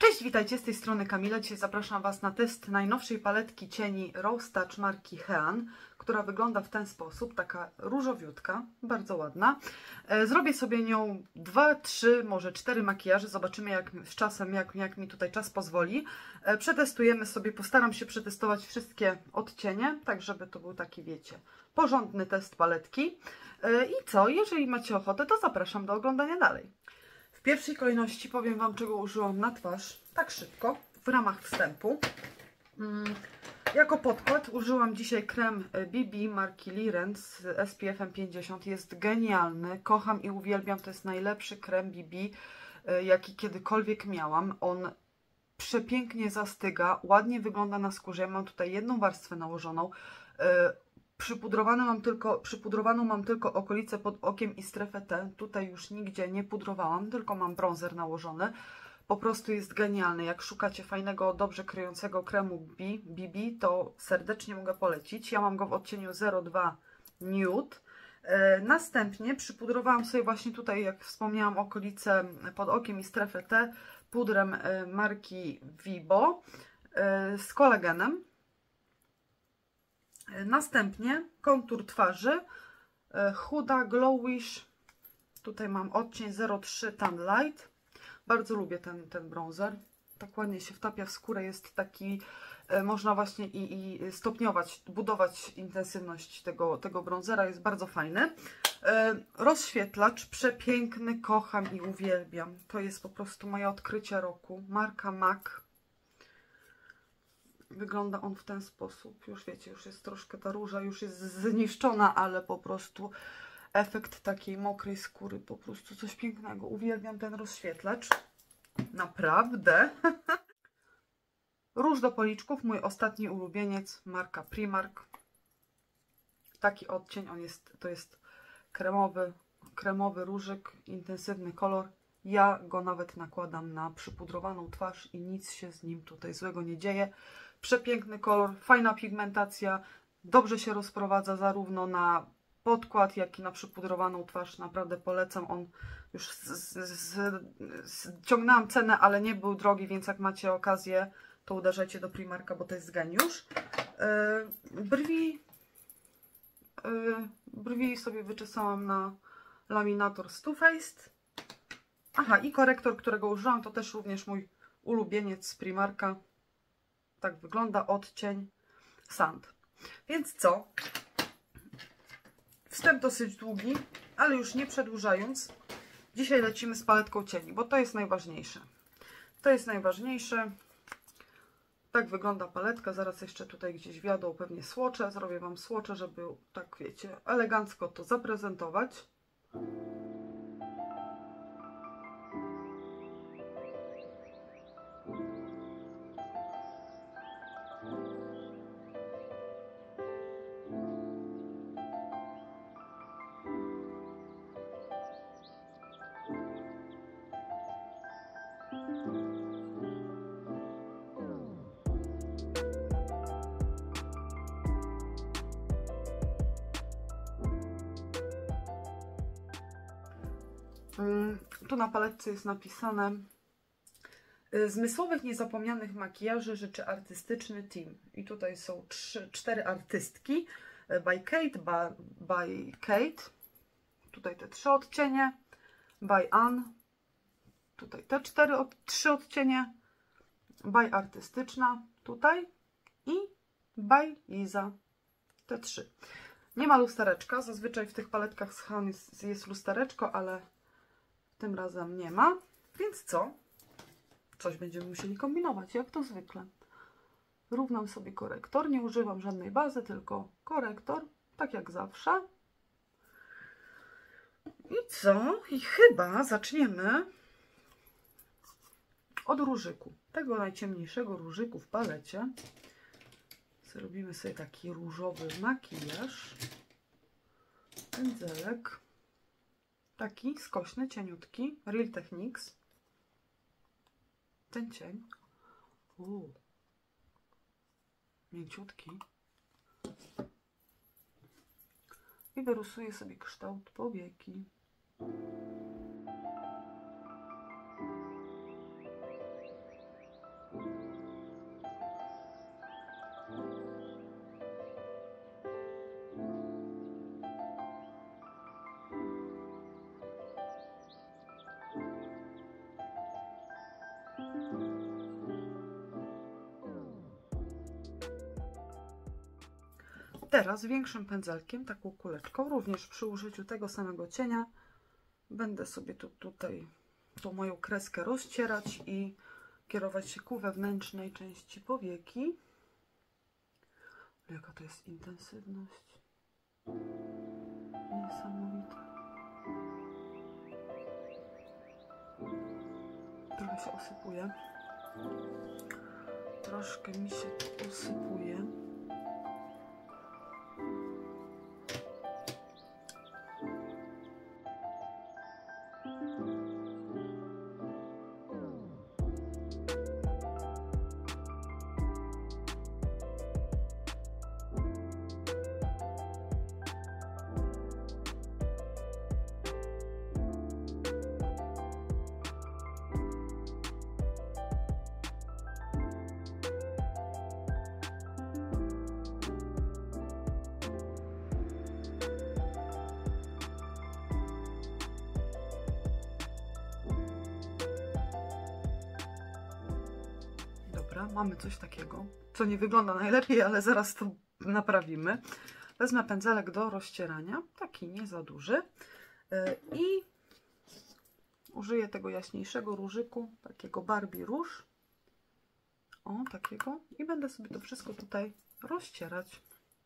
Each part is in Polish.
Cześć, witajcie, z tej strony Kamila. Dzisiaj zapraszam Was na test najnowszej paletki cieni Rose Touch marki Hean, która wygląda w ten sposób, taka różowiutka, bardzo ładna. Zrobię sobie nią 2, 3, może 4 makijaże, zobaczymy z czasem, jak mi tutaj czas pozwoli. Przetestujemy sobie, postaram się przetestować wszystkie odcienie, tak żeby to był taki, wiecie, porządny test paletki. I co, jeżeli macie ochotę, to zapraszam do oglądania dalej. W pierwszej kolejności powiem Wam, czego użyłam na twarz, tak szybko, w ramach wstępu. Jako podkład użyłam dzisiaj krem BB marki Liren z SPF-em 50. Jest genialny, kocham i uwielbiam, to jest najlepszy krem BB, jaki kiedykolwiek miałam. On przepięknie zastyga, ładnie wygląda na skórze. Ja mam tutaj jedną warstwę nałożoną. Przypudrowaną mam tylko okolicę pod okiem i strefę T. Tutaj już nigdzie nie pudrowałam, tylko mam bronzer nałożony. Po prostu jest genialny. Jak szukacie fajnego, dobrze kryjącego kremu BB, to serdecznie mogę polecić. Ja mam go w odcieniu 02 Nude. Następnie przypudrowałam sobie właśnie tutaj, jak wspomniałam, okolice pod okiem i strefę T pudrem marki Vibo z kolagenem. Następnie kontur twarzy Huda Glowish. Tutaj mam odcień 03 Tan Light. Bardzo lubię ten bronzer. Tak ładnie się wtapia w skórę. Jest taki, można właśnie i stopniować, budować intensywność tego bronzera. Jest bardzo fajny. Rozświetlacz przepiękny, kocham i uwielbiam. To jest po prostu moje odkrycie roku. Marka MAC. Wygląda on w ten sposób. Już wiecie, już jest troszkę ta róża, już jest zniszczona, ale po prostu efekt takiej mokrej skóry, po prostu coś pięknego. Uwielbiam ten rozświetlacz. Naprawdę. Róż do policzków, mój ostatni ulubieniec, marka Primark. Taki odcień, to jest kremowy różyk, intensywny kolor. Ja go nawet nakładam na przypudrowaną twarz i nic się z nim tutaj złego nie dzieje. Przepiękny kolor, fajna pigmentacja, dobrze się rozprowadza zarówno na podkład, jak i na przypudrowaną twarz. Naprawdę polecam. On już ciągnęłam cenę, ale nie był drogi, więc jak macie okazję, to uderzajcie do Primarka, bo to jest geniusz. Brwi sobie wyczesałam na laminator z Too Faced. Aha, i korektor, którego użyłam, to też również mój ulubieniec z Primarka. Tak wygląda odcień Sand. Więc co? Wstęp dosyć długi, ale już nie przedłużając, dzisiaj lecimy z paletką cieni, bo to jest najważniejsze. To jest najważniejsze. Tak wygląda paletka. Zaraz jeszcze tutaj gdzieś wjadą pewnie słocze. Zrobię Wam słocze, żeby tak, wiecie, elegancko to zaprezentować. Tu na paletce jest napisane: zmysłowych, niezapomnianych makijaży życzy artystyczny team. I tutaj są 4 artystki. By Kate. Tutaj te 3 odcienie. By Anne. Tutaj te 3 odcienie. By artystyczna. Tutaj. I by Liza. Te 3. Nie ma lustereczka. Zazwyczaj w tych paletkach z Han jest lustereczko, ale tym razem nie ma. Więc co? Coś będziemy musieli kombinować, jak to zwykle. Równam sobie korektor. Nie używam żadnej bazy, tylko korektor. Tak jak zawsze. I co? I chyba zaczniemy od różyku. Tego najciemniejszego różyku w palecie. Zrobimy sobie taki różowy makijaż. Pędzelek. Taki skośny, cieniutki. Real Techniques. Ten cień. Mięciutki. I wyrysuję sobie kształt powieki. teraz większym pędzelkiem, taką kuleczką, również przy użyciu tego samego cienia, będę sobie tutaj tą moją kreskę rozcierać i kierować się ku wewnętrznej części powieki. Jaka to jest intensywność. Niesamowita. Trochę się usypuje. Troszkę mi się to usypuje. Mamy coś takiego, co nie wygląda najlepiej, ale zaraz to naprawimy. Wezmę pędzelek do rozcierania, taki nie za duży, i użyję tego jaśniejszego różyku, takiego Barbie róż. O, takiego. I będę sobie to wszystko tutaj rozcierać.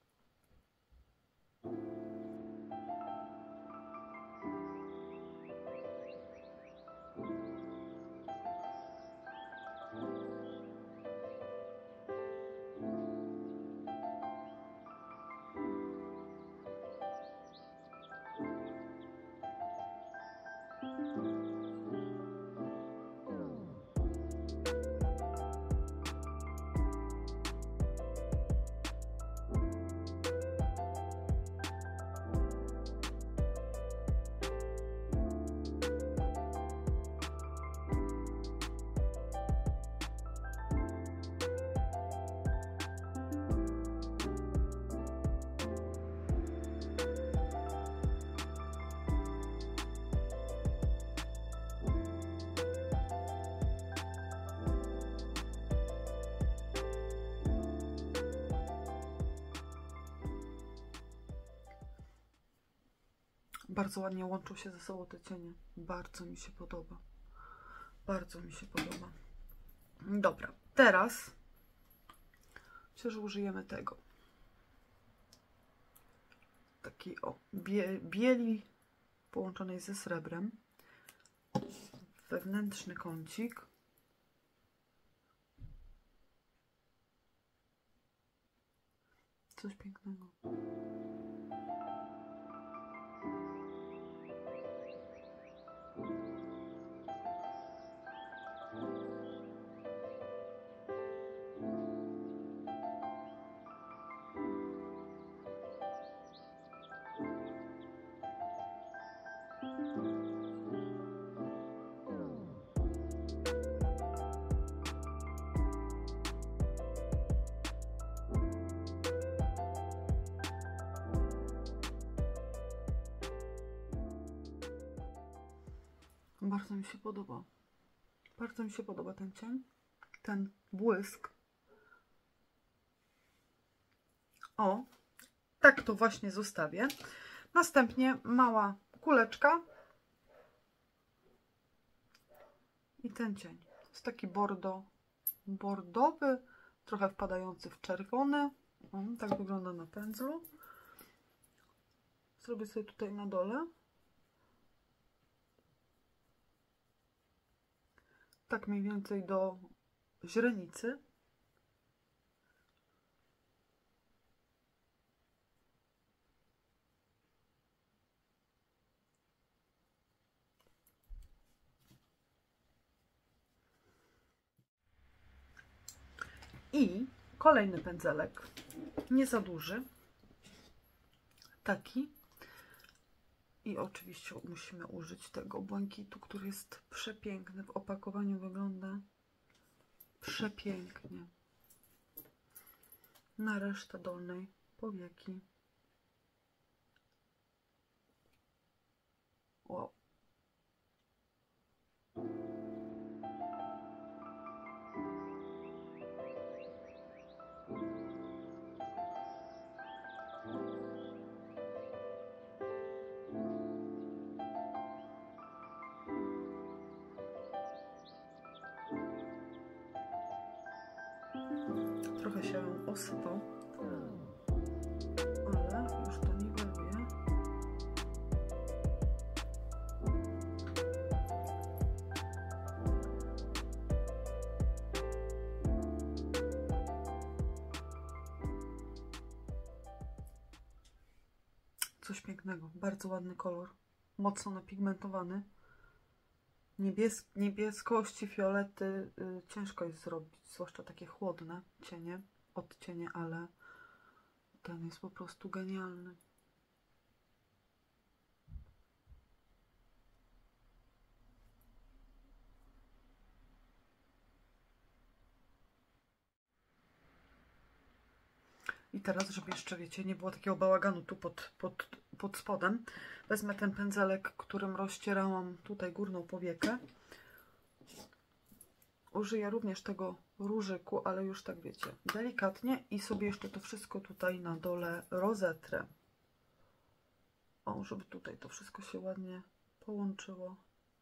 Bardzo ładnie łączą się ze sobą te cienie. Bardzo mi się podoba. Bardzo mi się podoba. Dobra, teraz myślę, że użyjemy tego. Takiej bieli połączonej ze srebrem. Wewnętrzny kącik. Coś pięknego. Bardzo mi się podoba. Bardzo mi się podoba ten cień, ten błysk. O, tak to właśnie zostawię. Następnie mała kuleczka i ten cień. To jest taki bordowy, trochę wpadający w czerwony. O, tak wygląda na pędzlu. Zrobię sobie tutaj na dole. Tak mniej więcej do źrenicy. I kolejny pędzelek, nie za duży, taki. I oczywiście musimy użyć tego błękitu, który jest przepiękny. W opakowaniu wygląda przepięknie. Na resztę dolnej powieki. Wow. trochę się osypał, ale już to niweluję. Coś pięknego, bardzo ładny kolor, mocno napigmentowany. Niebieskości, fiolety ciężko jest zrobić, zwłaszcza takie chłodne cienie, odcienie, ale ten jest po prostu genialny. I teraz, żeby jeszcze, wiecie, nie było takiego bałaganu tu pod spodem, wezmę ten pędzelek, którym rozcierałam tutaj górną powiekę. Użyję również tego różyku, ale już tak wiecie, delikatnie i sobie jeszcze to wszystko tutaj na dole rozetrę. O, żeby tutaj to wszystko się ładnie połączyło.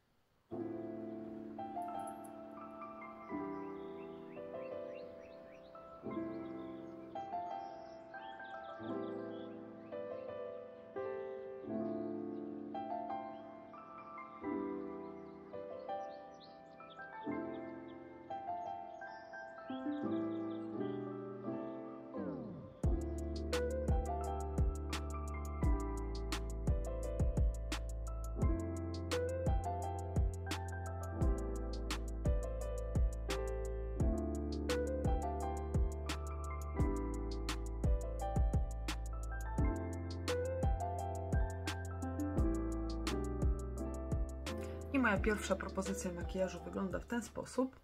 I moja pierwsza propozycja makijażu wygląda w ten sposób.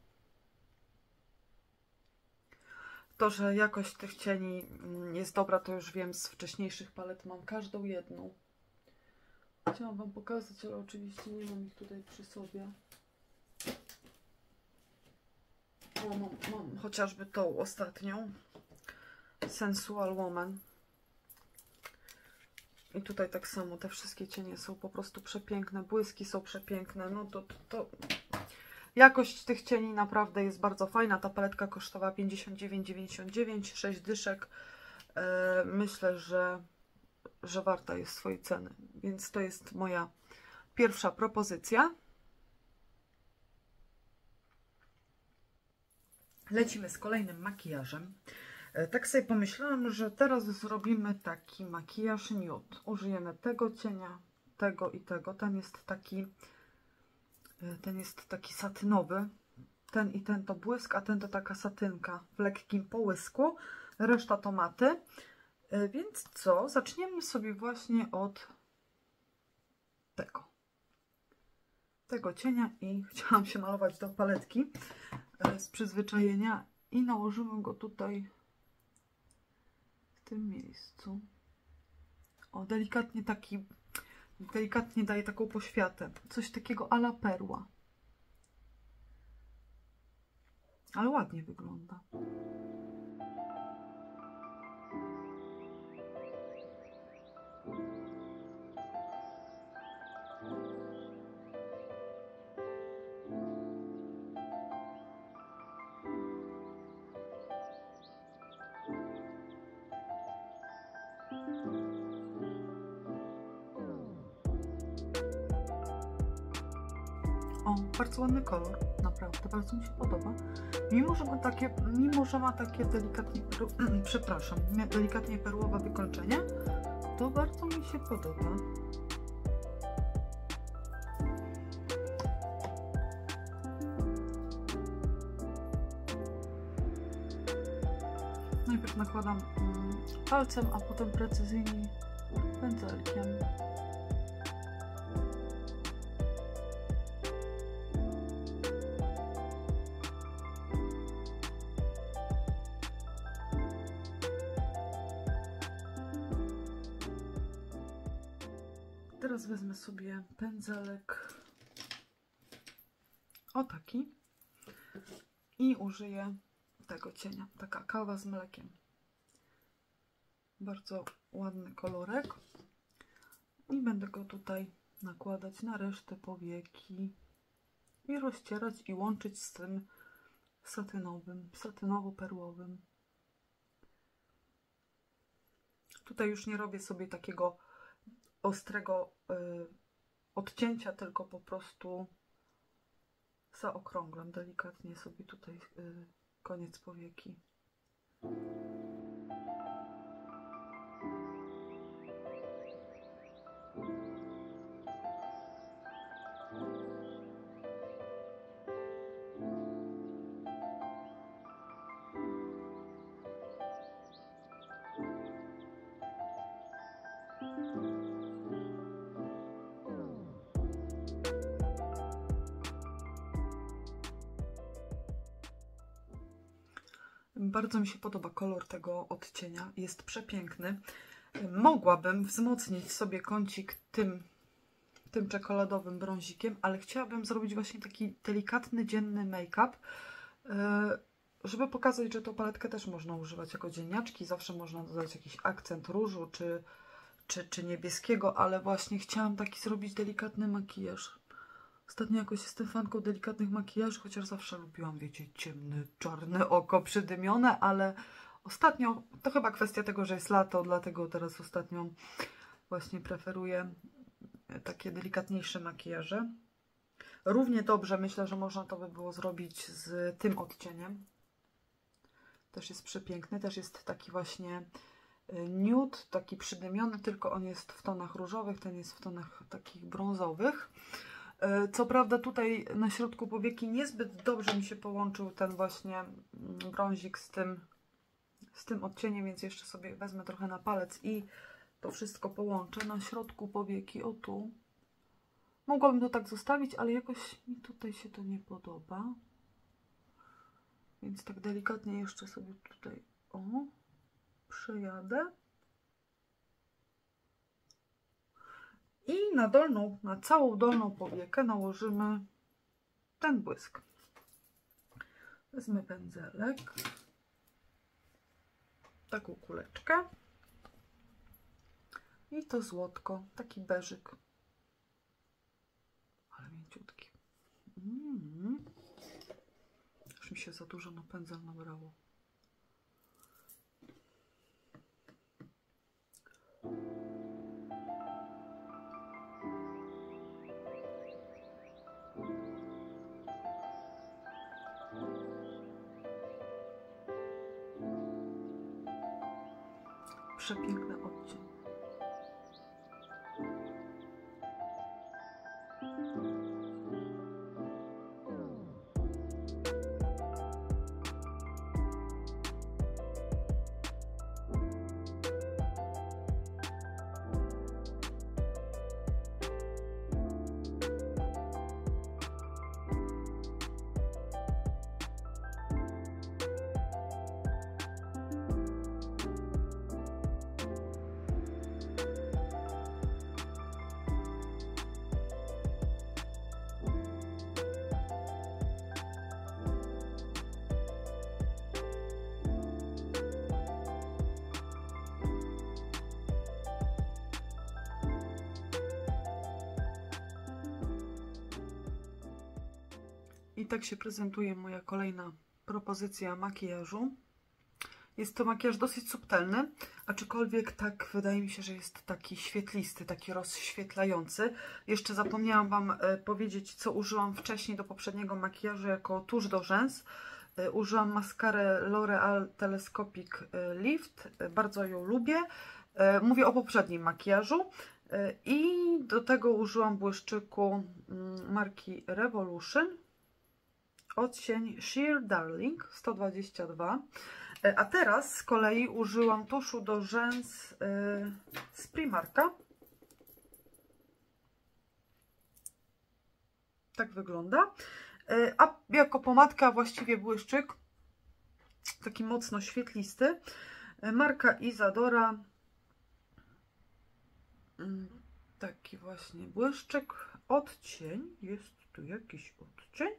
To, że jakość tych cieni jest dobra, to już wiem z wcześniejszych palet. Mam każdą jedną. Chciałam Wam pokazać, ale oczywiście nie mam ich tutaj przy sobie. O, mam chociażby tą ostatnią. Sensual Woman. I tutaj tak samo, te wszystkie cienie są po prostu przepiękne, błyski są przepiękne, no to jakość tych cieni naprawdę jest bardzo fajna. Ta paletka kosztowała 59,99, 6 dyszek. Myślę, że warta jest swojej ceny, więc to jest moja pierwsza propozycja. Lecimy z kolejnym makijażem. Tak sobie pomyślałam, że teraz zrobimy taki makijaż nude. Użyjemy tego cienia, tego i tego. Ten jest taki satynowy. Ten i ten to błysk, a ten to taka satynka w lekkim połysku. Reszta to maty. Więc co? Zaczniemy sobie właśnie od tego cienia i chciałam się malować do paletki z przyzwyczajenia i nałożymy go tutaj w tym miejscu. O, delikatnie daje taką poświatę. Coś takiego à la perła. Ale ładnie wygląda. O, bardzo ładny kolor, naprawdę, bardzo mi się podoba. Mimo, że ma takie delikatnie, przepraszam, delikatnie perłowe wykończenie, to bardzo mi się podoba. Najpierw nakładam palcem, a potem precyzyjnie pędzelkiem. Teraz wezmę sobie pędzelek o taki i użyję tego cienia. Taka kawa z mlekiem. Bardzo ładny kolorek. I będę go tutaj nakładać na resztę powieki i rozcierać i łączyć z tym satynowo-perłowym. Tutaj już nie robię sobie takiego ostrego odcięcia, tylko po prostu zaokrąglam delikatnie sobie tutaj koniec powieki. Bardzo mi się podoba kolor tego odcienia, jest przepiękny. Mogłabym wzmocnić sobie kącik tym czekoladowym brązikiem, ale chciałabym zrobić właśnie taki delikatny, dzienny make-up, żeby pokazać, że tą paletkę też można używać jako dzienniaczki. Zawsze można dodać jakiś akcent różu czy niebieskiego, ale właśnie chciałam taki zrobić delikatny makijaż. Ostatnio jakoś jestem fanką delikatnych makijaży, chociaż zawsze lubiłam, wiecie, ciemne, czarne oko przydymione, ale ostatnio, to chyba kwestia tego, że jest lato, dlatego teraz ostatnio właśnie preferuję takie delikatniejsze makijaże. Równie dobrze myślę, że można to by było zrobić z tym odcieniem. Też jest przepiękny, też jest taki właśnie nude, taki przydymiony, tylko on jest w tonach różowych, ten jest w tonach takich brązowych. Co prawda tutaj na środku powieki niezbyt dobrze mi się połączył ten właśnie brązik z tym odcieniem, więc jeszcze sobie wezmę trochę na palec i to wszystko połączę na środku powieki. O tu. Mogłabym to tak zostawić, ale jakoś mi tutaj się to nie podoba. Więc tak delikatnie jeszcze sobie tutaj przejadę. I na całą dolną powiekę nałożymy ten błysk. Wezmę pędzelek, taką kuleczkę i to złotko, taki beżyk, ale mięciutki. Już mi się za dużo na pędzel nabrało. Przepiękny odcień. I tak się prezentuje moja kolejna propozycja makijażu. Jest to makijaż dosyć subtelny, aczkolwiek tak wydaje mi się, że jest taki świetlisty, taki rozświetlający. Jeszcze zapomniałam Wam powiedzieć, co użyłam wcześniej do poprzedniego makijażu jako tusz do rzęs. Użyłam maskarę L'Oreal Telescopic Lift, bardzo ją lubię. Mówię o poprzednim makijażu. I do tego użyłam błyszczyku marki Revolution. Odcień Sheer Darling 122. A teraz z kolei użyłam tuszu do rzęs z Primarka. Tak wygląda. A jako pomadka właściwie błyszczyk, taki mocno świetlisty. Marka Isadora. Taki właśnie błyszczyk. Odcień. Jest tu jakiś odcień?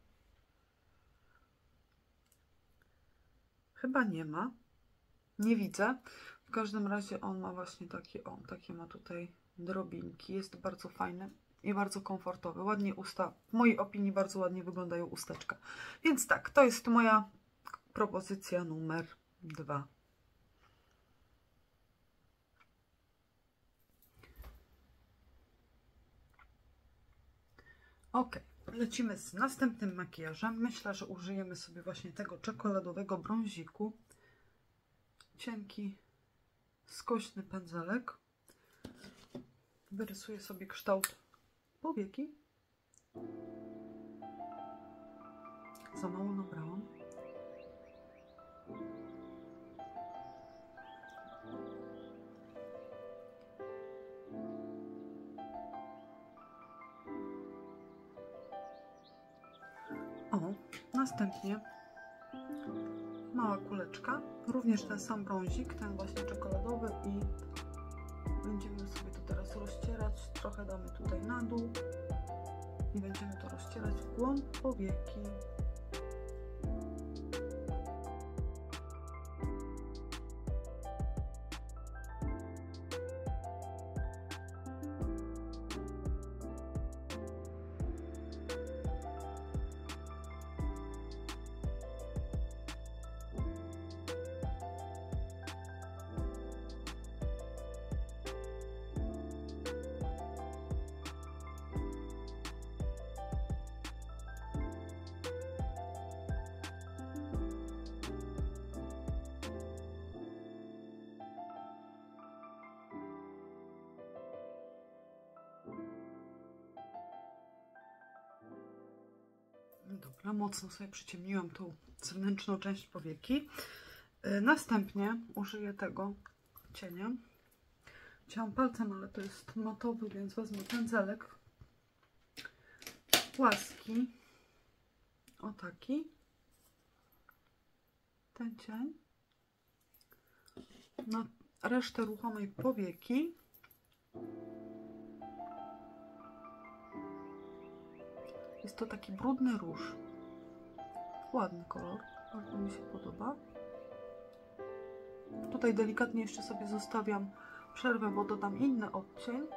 Chyba nie ma. Nie widzę. W każdym razie on ma właśnie takie ma tutaj drobinki. Jest bardzo fajny i bardzo komfortowy. Ładnie usta, w mojej opinii bardzo ładnie wyglądają usteczka. Więc tak, to jest moja propozycja numer 2. Ok, lecimy z następnym makijażem. Myślę, że użyjemy sobie właśnie tego czekoladowego brąziku. Cienki, skośny pędzelek. Wyrysuję sobie kształt powieki. Za mało nabrałam. O, następnie mała kuleczka, również ten sam brązik, ten właśnie czekoladowy i będziemy sobie to teraz rozcierać. Trochę damy tutaj na dół i będziemy to rozcierać w głąb powieki. Dobra, mocno sobie przyciemniłam tą zewnętrzną część powieki. Następnie użyję tego cienia. Chciałam palcem, ale to jest matowy, więc wezmę pędzelek płaski. O taki. Ten cień. Na resztę ruchomej powieki. Jest to taki brudny róż. Ładny kolor, bardzo mi się podoba. Tutaj delikatnie jeszcze sobie zostawiam przerwę, bo dodam inny odcień.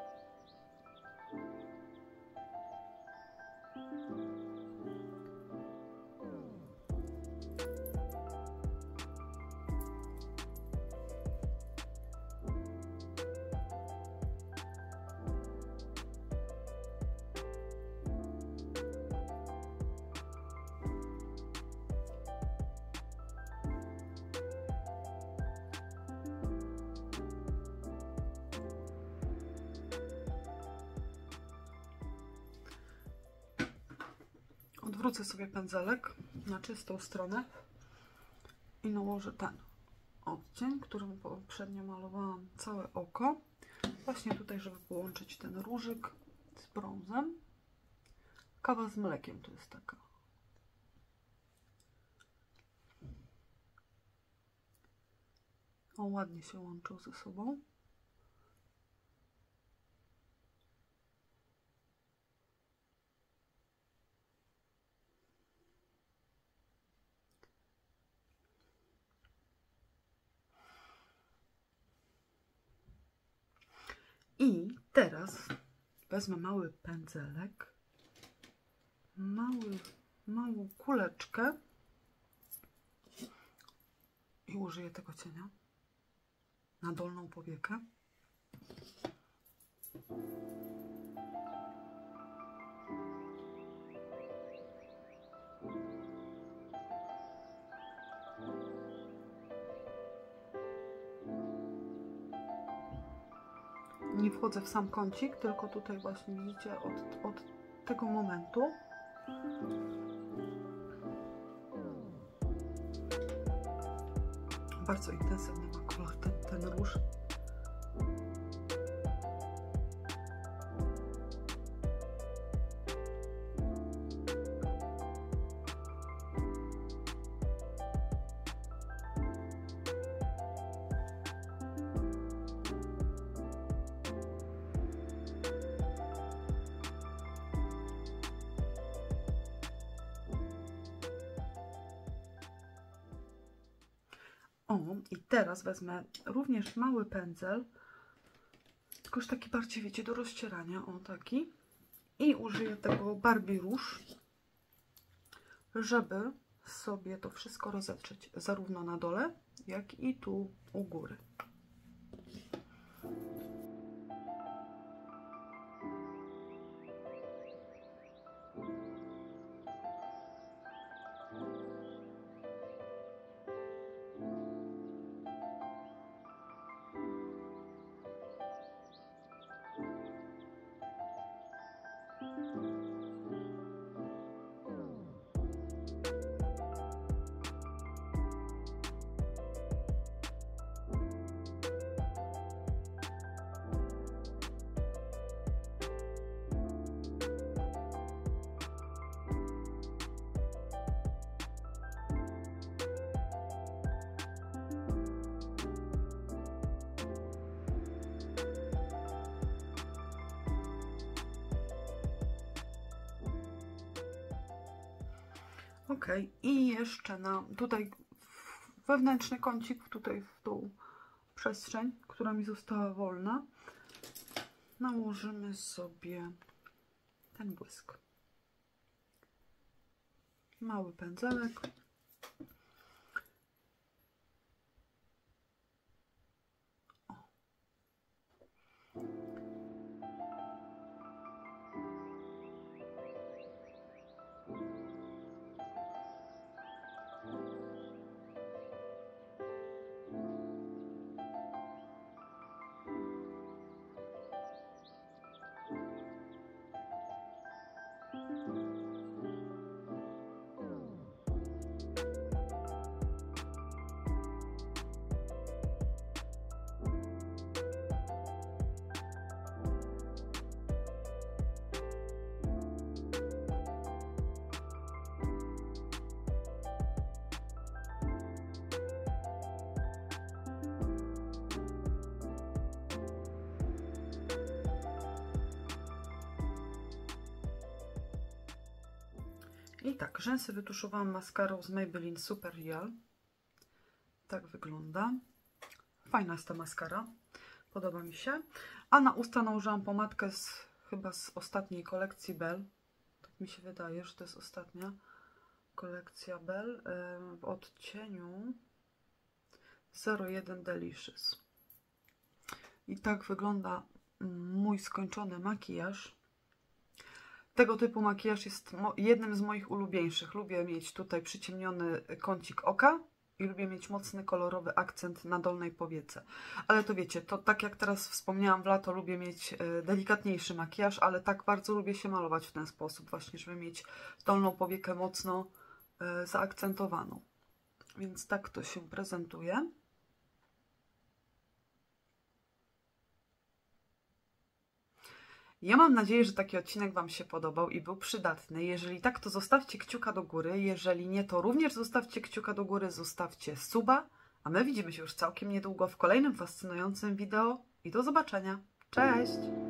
Odwrócę sobie pędzelek na czystą stronę i nałożę ten odcień, którym poprzednio malowałam całe oko. Właśnie tutaj, żeby połączyć ten różyk z brązem. Kawa z mlekiem to jest taka. O, ładnie się łączą ze sobą. I teraz wezmę mały pędzelek, małą kuleczkę i użyję tego cienia na dolną powiekę. Nie wchodzę w sam kącik, tylko tutaj właśnie widzicie od tego momentu. Bardzo intensywny ma kolor ten róż. O, i teraz wezmę również mały pędzel, tylko już taki bardziej, wiecie, do rozcierania, o taki. I użyję tego Barbie Rouge, żeby sobie to wszystko rozetrzeć, zarówno na dole, jak i tu u góry. Ok, i jeszcze na tutaj wewnętrzny kącik, tutaj w tą przestrzeń, która mi została wolna, nałożymy sobie ten błysk. Mały pędzelek. I tak, rzęsy wytuszowałam maskarą z Maybelline Super Real. Tak wygląda. Fajna jest ta maskara. Podoba mi się. A na usta nałożyłam pomadkę chyba z ostatniej kolekcji Belle. Tak mi się wydaje, że to jest ostatnia kolekcja Belle w odcieniu 01 Delicious. I tak wygląda mój skończony makijaż. Tego typu makijaż jest jednym z moich ulubieńszych. Lubię mieć tutaj przyciemniony kącik oka i lubię mieć mocny, kolorowy akcent na dolnej powiece. Ale to wiecie, to tak jak teraz wspomniałam, w lato lubię mieć delikatniejszy makijaż, ale tak bardzo lubię się malować w ten sposób właśnie, żeby mieć dolną powiekę mocno zaakcentowaną. Więc tak to się prezentuje. Ja mam nadzieję, że taki odcinek Wam się podobał i był przydatny. Jeżeli tak, to zostawcie kciuka do góry. Jeżeli nie, to również zostawcie kciuka do góry, zostawcie suba. A my widzimy się już całkiem niedługo w kolejnym fascynującym wideo. I do zobaczenia. Cześć!